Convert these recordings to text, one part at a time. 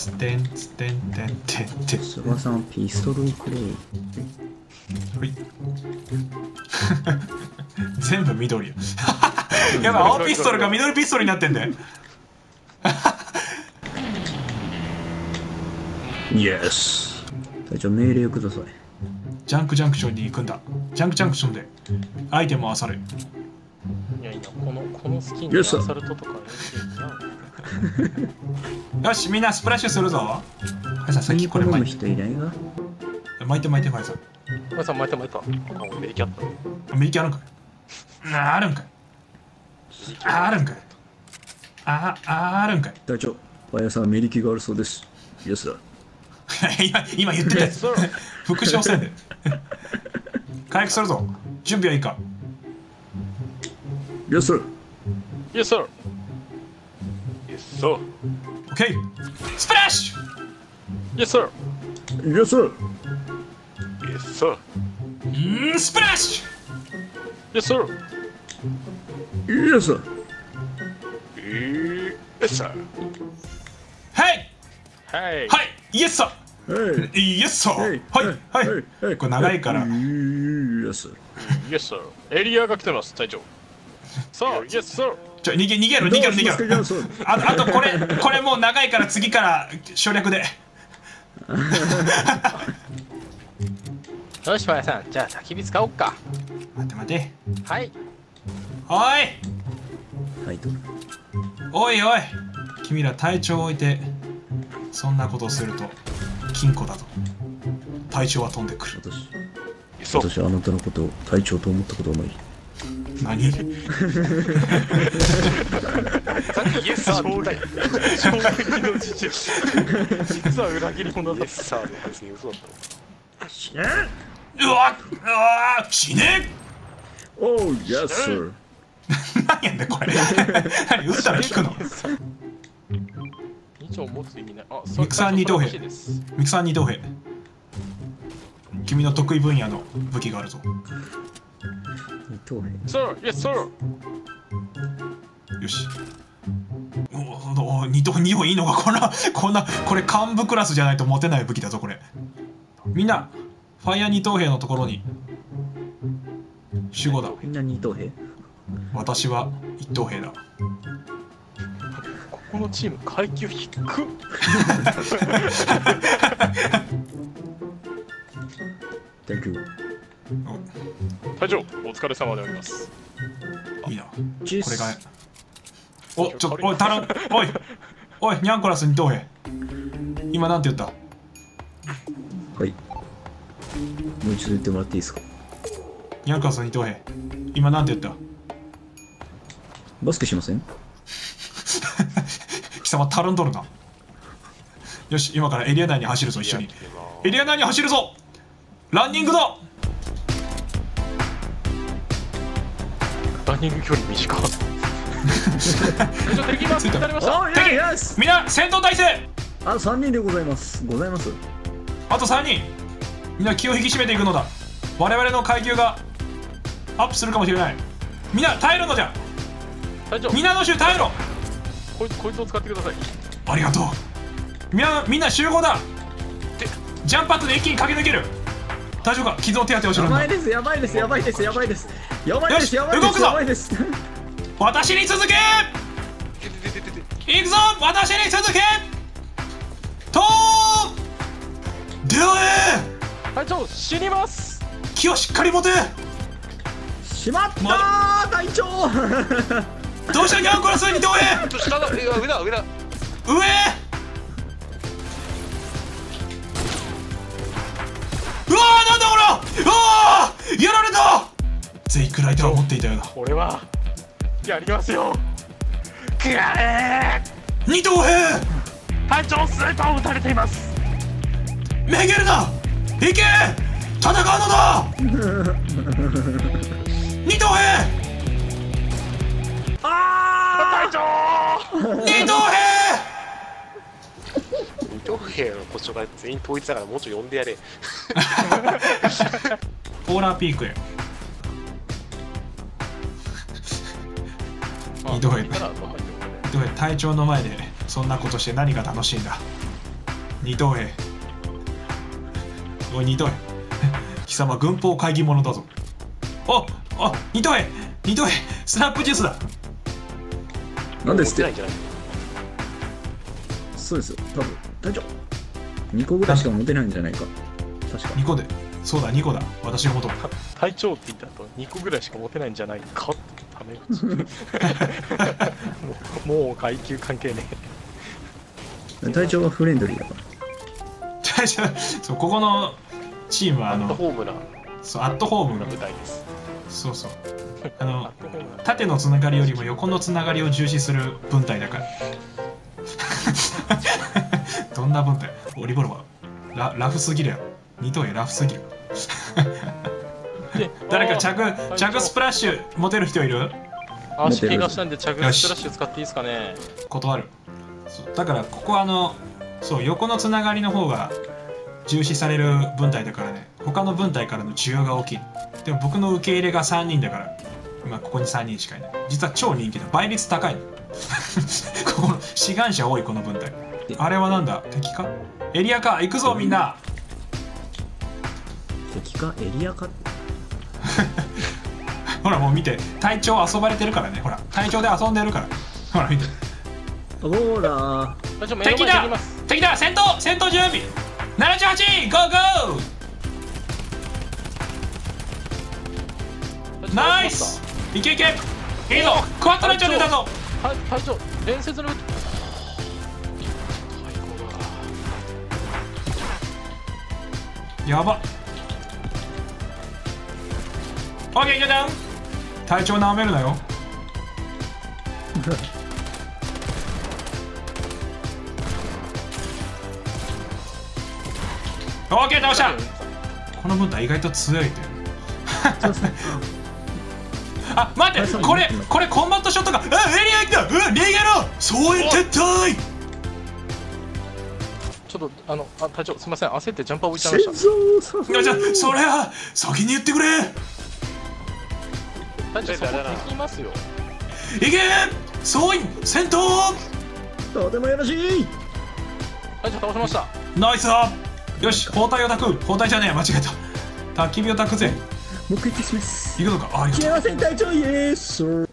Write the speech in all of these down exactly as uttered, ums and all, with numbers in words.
つてんつてんてんてんてん。 菅さんピストルをくれ。 ほい全部緑ややばい、青ピストルが緑ピストルになってんだよイエス。隊長命令をください。 ジャンクジャンクションに行くんだ。ジャンクジャンクションでアイテムを漁る。 いやいや、このこのスキンでアサルトとかよし、みんなスプラッシュするぞ。はい、さっきこれ巻いて。 人いないが巻いて巻いて、ファイさん。 ファイさん巻いた巻いた。あ、俺メリキャット。 メリキあるんかい。あ、あるんかい。あ、あるんかい。あ、あ、あるんかい。 隊長、ファイヤーさんはメリキがあるそうです。イエスだ。 今、今言ってたやつ。復唱せんで。回復するぞ。準備はいいか。 イエスだ。 Yes sir. Yes sir. OK。スプラッシュ Yes sir. イエスだ。 Yes sir. うん、スプラッシュ Yes sir. イエスだ。 Yes sir. はいはい。 はいイエスさはいイエスさはいはいこれ長いからイエス。 Yes sir. エリアが来てます、隊長。さあ、Yes sir. ちょ逃げ逃げろ逃げろ逃げろああとこれこれもう長いから次から省略でよし、ファイヤーさん、じゃあ焚き火使おっか。 待って待ってはい。 おいはいと。 おいおい君ら隊長を置いてそんなことをすると金庫だぞ。隊長は飛んでくる。 私私はあなたのことを隊長と思ったことはない。 何さっきイエスサーみたいな。衝撃の事実。実は裏切り者だった。イエスサーで別に嘘だった。 死ね。 うわうわ死ねおう、イエス。 何やんだこれ何撃ったら聞くのに丁持つ意味ない。あ、 ミクサー二等兵ミクサー二等兵君の得意分野の武器があるぞ。 二等兵。 Sir, yes sir. よし。おお二等二本いいのかこんなこんなこれ幹部クラスじゃないと持てない武器だぞこれ。みんなファイヤー二等兵のところに守護だ。 みんな二等兵。 私は一等兵だ。 ここのチーム階級低っ。 Thank you。 隊長、お疲れ様であります。 いいな。こジュースれが。おちょおいタロンおいおいニャンコラス二等兵。今なんて言った？ はい。もう一度言ってもらっていいですか？ ニャンコラス二等兵。今なんて言った？ バスケしません？ 貴様たるんどるな。よし今からエリア内に走るぞ一緒に。エリア内に走るぞ。ランニングだ。 ランニング距離短い。ちょっと敵ます。撃たれました。 敵みんな戦闘態勢。 あ、三人でございます。ございます。 あとさんにん。みんな気を引き締めていくのだ。我々の階級がアップするかもしれない。みんな耐えるのじゃ。 隊長、 みんなの衆耐えろ。 こいつこいつを使ってください。 ありがとう。みんなみんな集合だ。ジャンプパッドで一気に駆け抜ける。大丈夫か？傷の手当てをしろんだ。 やばいです、やばいです、やばいです、やばいです。やばいです、やばいです、 動くぞやばいです。 私に続け。行くぞ。私に続け。と出会え。 隊長、死にます。 気をしっかり持て。 しまったー、隊長。 どうしたニャンコラス二等兵。 下だ、上だ、上だ。 上。うわーなんだこれ。うわーやられた。ゼイクライトは持っていたようだ。 俺はやりますよ。くられー二等兵。 隊長、スーパーを撃たれています。 めげるな。行け戦うのだ。二等兵。 あー隊長。 二等兵。 二等兵の故障が全員統一だからもうちょい呼んでやれ。 ポーラーピークへ。二等兵。二等兵隊長の前でそんなことして何が楽しいんだ。 二等兵。おい二等兵。貴様軍法会議者だぞ。おお二等兵二等兵スナップジュースだ。 なんですって持ってないんじゃないそうですよ、多分。隊長にこぐらいしか持てないんじゃないか。確か二個で。そうだ二個だ。私が持とう。 隊長って言った後にこぐらいしか持てないんじゃないかってタメ口もうもう階級関係ね隊長はフレンドリーだから。 そうここのチームはあアットのホームなそうアットホームなの舞台です。 そうそうあえのアットホームな縦のつながりよりも横のつながりを重視する文体だからどんな文体オリボルはララフすぎるやろ二等兵ラフすぎるで誰かあーチャグチャグスプラッシュ持てる人いる足怪我したんでチャグスプラッシュ使っていいですかね。 断るそうだからここはあのそう横のつながりの方が重視される文体だからね他の文体からの需要が大きいでも僕の受け入れがさんにんだから今ここにさんにんしかいない実は超人気だ倍率高いのここの志願者多いこの文体あれはなんだ敵かエリアか行くぞみんな敵かエリアか。 ほらもう見て隊長遊ばれてるからねほら隊長で遊んでるからほら見てほら隊長目の前敵だに行きます。 敵だ戦闘戦闘準備ななじゅうはちゴーゴーナイスいけいけいいぞクワットランチャー出たぞはい隊長伝説の最高だ。 やばオッケーじゃじゃん隊長なめるなよオッケー倒したこの文体意外と強いってそうですね。 あ待ってこれこれコンバットショットがあエリア来たうん逃げろそういう撤退ちょっとあのあ隊長すみません焦ってジャンパー置いちゃいま戦した。 争さいやじゃあそれは先に言ってくれ隊長そこ敵いますよ。 いけ総員戦闘とてもよろしい。 隊長倒しました。 ナイスだよし包帯を炊く包帯じゃねえ間違えた焚き火を炊くぜもう一回消します。 行くのかああり消えがとません隊長イエス。 う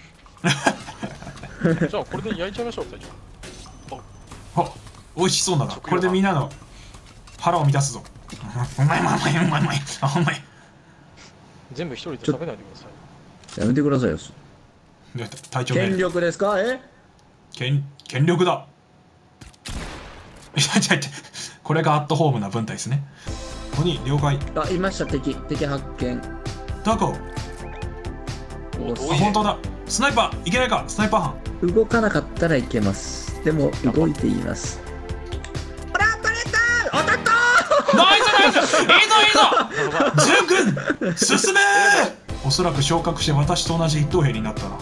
じゃあこれで焼いちゃいましょう隊長。 あ美味しそうだなこれでみんなの腹を満たすぞうまいうまいうまいうまいうまいあうまい全部一人で食べないでください。 やめてくださいよ。 で隊長命令権力ですかえ権権力だいやいやいやこれがアットホームな文体ですねここに了解あ、いました敵。敵発見。 どこおあ本当だスナイパーいけないかスナイパー班動かなかったらいけます。でも動いています。ほら取れた当たったナイスナイスいいぞいいぞ全軍進めおそらく昇格して私と同じ一等兵になったな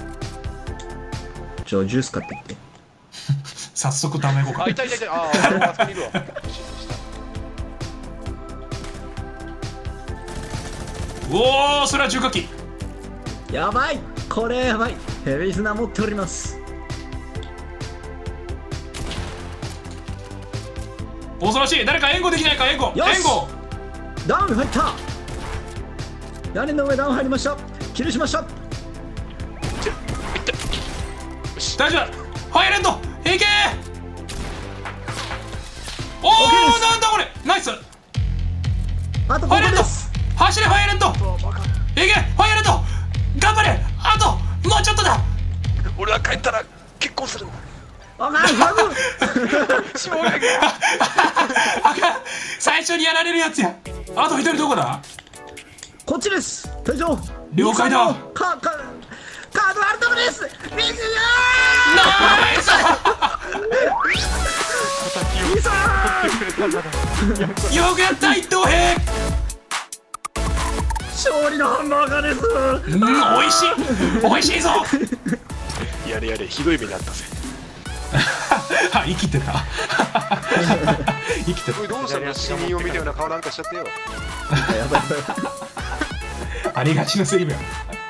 じゃあジュース買ってきて。 早速タメ語かあ、いたいたいた。ああ、あそこにいるわ。 おおそれは重火器やばいこれやばいヘビースナー持っております。 恐ろしい誰か援護できないか援護よし援護ダウン入った屋根の上ダウン入りましたキルしました大丈夫だファイアレンドいけおお OK ですなんだこれナイスフあとここァイアレンドです走れファイアレンドいけファイアレンド頑張れあともうちょっとだ俺は帰ったら結婚するの。 あかんハグしょうがない。 あかん最初にやられるやつやあと一人どこだこっちです隊長了解だカカカードあるとこです右よナイスーいいぞーよくやった一等兵勝利のハンバーガーですうん美味しい美味しいぞやれやれ、ひどい目にあったぜ。 あ生きてた生きておい、どうしたの？死人を見たような顔なんかしちゃってよ。 やばいやばいたありがちなセリフや